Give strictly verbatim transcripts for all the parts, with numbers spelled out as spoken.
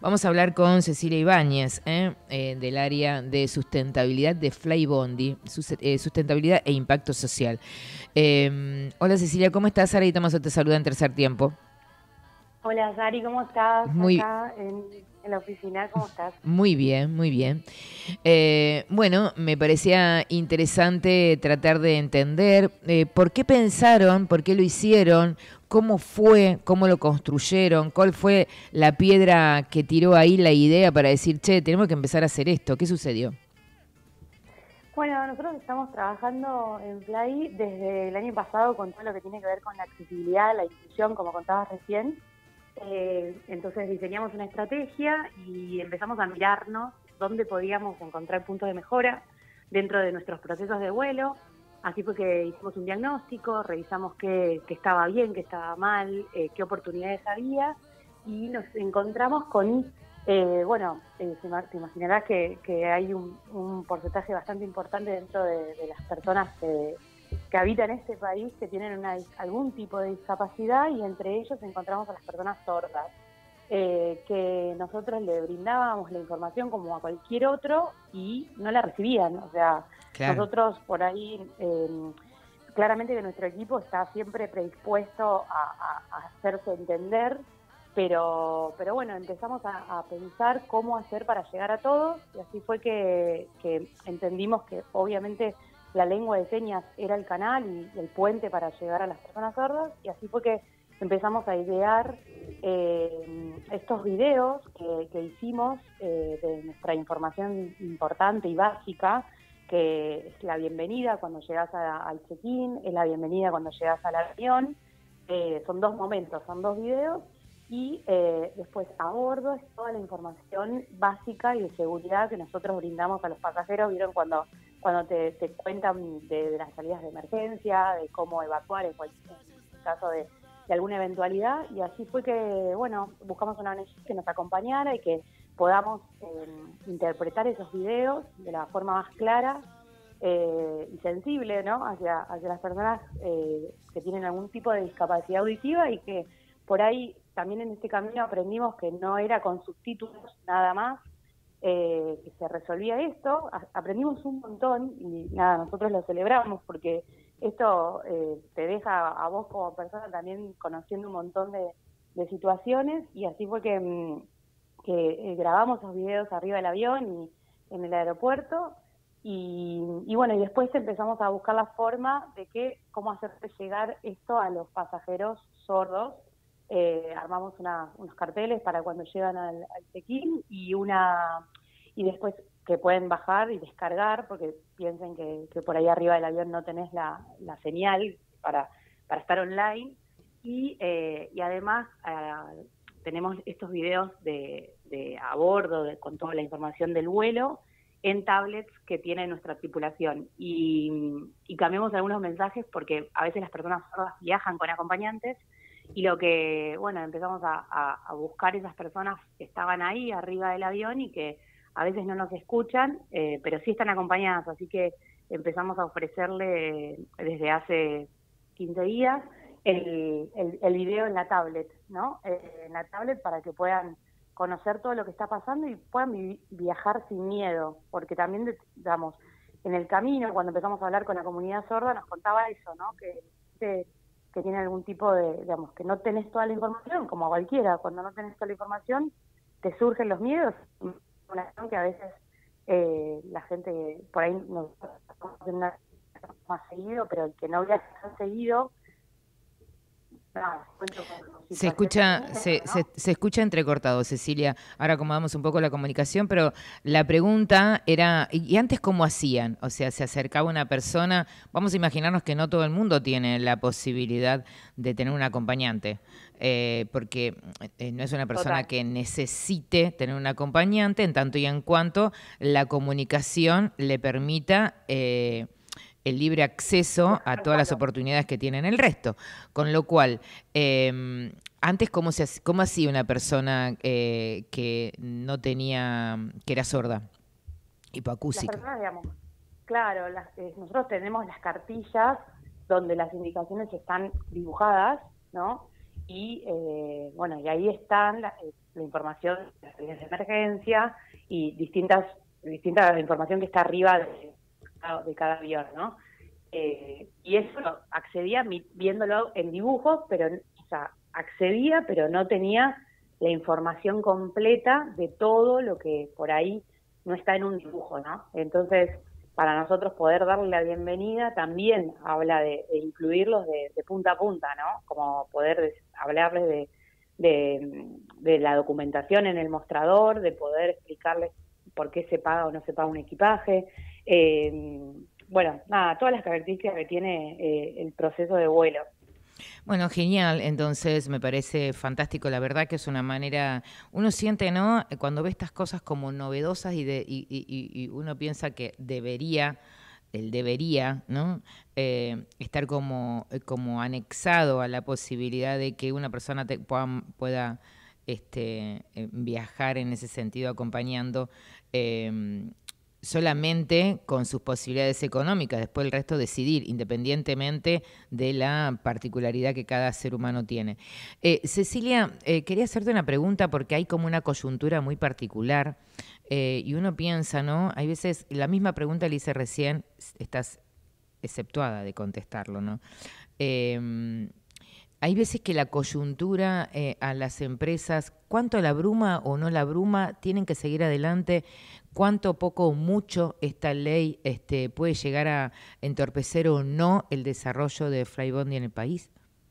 Vamos a hablar con Cecilia Ibáñez, ¿eh? Eh, del área de sustentabilidad de Flybondi, sus- eh, sustentabilidad e impacto social. Eh, hola Cecilia, ¿cómo estás? Sara y Tomaso te saluda en Tercer Tiempo. Hola, Sari, ¿cómo estás? Muy, Acá en, en la oficina, ¿cómo estás? muy bien, muy bien. Eh, bueno, me parecía interesante tratar de entender eh, por qué pensaron, por qué lo hicieron, cómo fue, cómo lo construyeron, cuál fue la piedra que tiró ahí la idea para decir, che, tenemos que empezar a hacer esto. ¿Qué sucedió? Bueno, nosotros estamos trabajando en Fly desde el año pasado con todo lo que tiene que ver con la accesibilidad, la inclusión, como contabas recién. Eh, entonces diseñamos una estrategia y empezamos a mirarnos dónde podíamos encontrar puntos de mejora dentro de nuestros procesos de vuelo. Así fue que hicimos un diagnóstico, revisamos qué, qué estaba bien, qué estaba mal, eh, qué oportunidades había y nos encontramos con, eh, bueno, eh, te te imaginarás que, que hay un, un porcentaje bastante importante dentro de, de las personas que que habitan este país que tienen una, algún tipo de discapacidad y entre ellos encontramos a las personas sordas, eh, que nosotros le brindábamos la información como a cualquier otro y no la recibían. O sea, Claro. nosotros por ahí, eh, claramente que nuestro equipo está siempre predispuesto a, a, a hacerse entender, pero, pero bueno, empezamos a, a pensar cómo hacer para llegar a todos y así fue que, que entendimos que obviamente la lengua de señas era el canal y, y el puente para llegar a las personas sordas y así fue que empezamos a idear eh, estos videos que, que hicimos eh, de nuestra información importante y básica, que es la bienvenida cuando llegas a, al check-in, es la bienvenida cuando llegas al avión, eh, son dos momentos, son dos videos y eh, después a bordo es toda la información básica y de seguridad que nosotros brindamos a los pasajeros. Vieron cuando cuando te, te cuentan de, de las salidas de emergencia, de cómo evacuar en, cualquier, en caso de, de alguna eventualidad, y así fue que, bueno, buscamos una O N G que nos acompañara y que podamos eh, interpretar esos videos de la forma más clara eh, y sensible, ¿no?, hacia, hacia las personas eh, que tienen algún tipo de discapacidad auditiva y que por ahí también en este camino aprendimos que no era con subtítulos nada más, Eh, que se resolvía esto. A- aprendimos un montón y nada, nosotros lo celebramos porque esto eh, te deja a vos como persona también conociendo un montón de, de situaciones y así fue que, mm, que eh, grabamos los videos arriba del avión y en el aeropuerto y, y bueno, y después empezamos a buscar la forma de que cómo hacer llegar esto a los pasajeros sordos. Eh, armamos una, unos carteles para cuando llegan al, al check-in y una y después que pueden bajar y descargar porque piensen que, que por ahí arriba del avión no tenés la, la señal para, para estar online y, eh, y además eh, tenemos estos videos de, de a bordo de, con toda la información del vuelo en tablets que tiene nuestra tripulación y, y cambiamos algunos mensajes porque a veces las personas sordas viajan con acompañantes y lo que, bueno, empezamos a, a, a buscar esas personas que estaban ahí arriba del avión y que a veces no nos escuchan, eh, pero sí están acompañadas, así que empezamos a ofrecerle desde hace quince días el, el, el video en la tablet, ¿no? Eh, en la tablet para que puedan conocer todo lo que está pasando y puedan vi viajar sin miedo, porque también, digamos, en el camino, cuando empezamos a hablar con la comunidad sorda, nos contaba eso, ¿no? Que, que que tiene algún tipo de, digamos, que no tenés toda la información, como a cualquiera, cuando no tenés toda la información, te surgen los miedos, una acción que a veces eh, la gente por ahí no una más seguido, pero el que no viaja tan seguido, nada, cuento con, con Se situaciones de escucha, miedo, se, se, ¿no? se escucha entrecortado, Cecilia. Ahora acomodamos un poco la comunicación, pero la pregunta era, ¿y y antes cómo hacían? O sea, se acercaba una persona, vamos a imaginarnos que no todo el mundo tiene la posibilidad de tener un acompañante, eh, porque eh, no es una persona Total. que necesite tener un acompañante en tanto y en cuanto la comunicación le permita... Eh, el libre acceso a Viajar todas las solo. oportunidades que tienen el resto. Con lo cual, eh, antes, ¿cómo, se, ¿cómo hacía una persona eh, que no tenía, que era sorda, Las hipoacúsica? personas, digamos, claro, las, eh, nosotros tenemos las cartillas donde las indicaciones están dibujadas, ¿no? y eh, bueno, y ahí están la, la información de las líneas de emergencia y distintas distinta información que está arriba de, de cada avión, ¿no? Eh, y eso lo accedía mi, viéndolo en dibujos, pero, o sea, accedía, pero no tenía la información completa de todo lo que por ahí no está en un dibujo, ¿no? Entonces, para nosotros poder darle la bienvenida también habla de, de incluirlos de, de punta a punta, ¿no? Como poder de, hablarles de, de, de la documentación en el mostrador, de poder explicarles por qué se paga o no se paga un equipaje. Eh, bueno, nada, todas las características que tiene eh, el proceso de vuelo. Bueno, genial, entonces me parece fantástico, la verdad que es una manera, uno siente, ¿no? Cuando ve estas cosas como novedosas y, de, y, y, y uno piensa que debería, el debería, ¿no? Eh, estar como, como anexado a la posibilidad de que una persona te pueda, pueda este, viajar en ese sentido acompañando, eh, solamente con sus posibilidades económicas, después el resto decidir, independientemente de la particularidad que cada ser humano tiene. Eh, Cecilia, eh, quería hacerte una pregunta porque hay como una coyuntura muy particular eh, y uno piensa, ¿no? Hay veces, la misma pregunta le hice recién, estás exceptuada de contestarlo, ¿no? Eh, Hay veces que la coyuntura eh, a las empresas, cuánto la abruma o no la abruma, tienen que seguir adelante, cuánto, poco o mucho esta ley este, puede llegar a entorpecer o no el desarrollo de Flybondi en el país.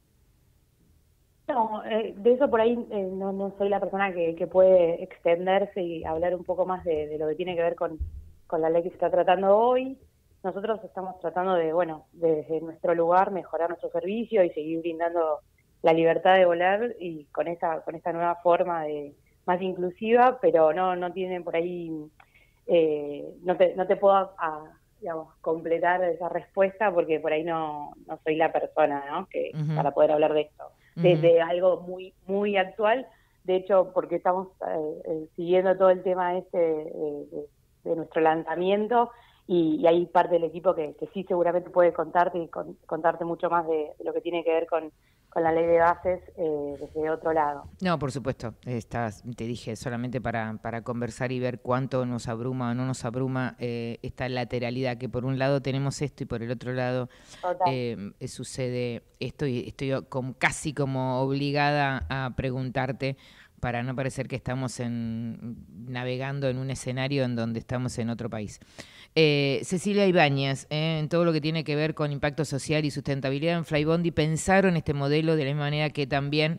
No, eh, de eso por ahí eh, no, no soy la persona que, que puede extenderse y hablar un poco más de, de lo que tiene que ver con, con la ley que se está tratando hoy. Nosotros estamos tratando de, bueno, desde nuestro lugar mejorar nuestro servicio y seguir brindando la libertad de volar y con esta con esta nueva forma de más inclusiva, pero no no tienen por ahí, eh, no te no te puedo a, a, digamos, completar esa respuesta porque por ahí no no soy la persona, ¿no? Que Uh-huh. para poder hablar de esto, Uh-huh. de, de algo muy muy actual. De hecho, porque estamos eh, eh, siguiendo todo el tema este eh, de, de nuestro lanzamiento. Y, y hay parte del equipo que, que sí seguramente puede contarte y con, contarte mucho más de, de lo que tiene que ver con, con la ley de bases eh, desde otro lado. No, por supuesto. Estás, te dije, solamente para, para conversar y ver cuánto nos abruma o no nos abruma eh, esta lateralidad, que por un lado tenemos esto y por el otro lado eh, sucede esto, y estoy como, casi como obligada a preguntarte para no parecer que estamos en, navegando en un escenario en donde estamos en otro país. Eh, Cecilia Ibáñez, eh, en todo lo que tiene que ver con impacto social y sustentabilidad en Flybondi, pensaron este modelo de la misma manera que también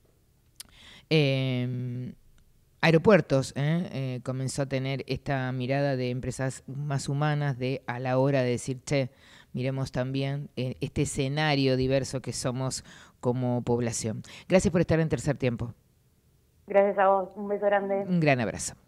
eh, Aeropuertos eh, eh, comenzó a tener esta mirada de empresas más humanas de a la hora de decir, che, miremos también eh, este escenario diverso que somos como población. Gracias por estar en Tercer Tiempo. Gracias a vos, un beso grande. Un gran abrazo.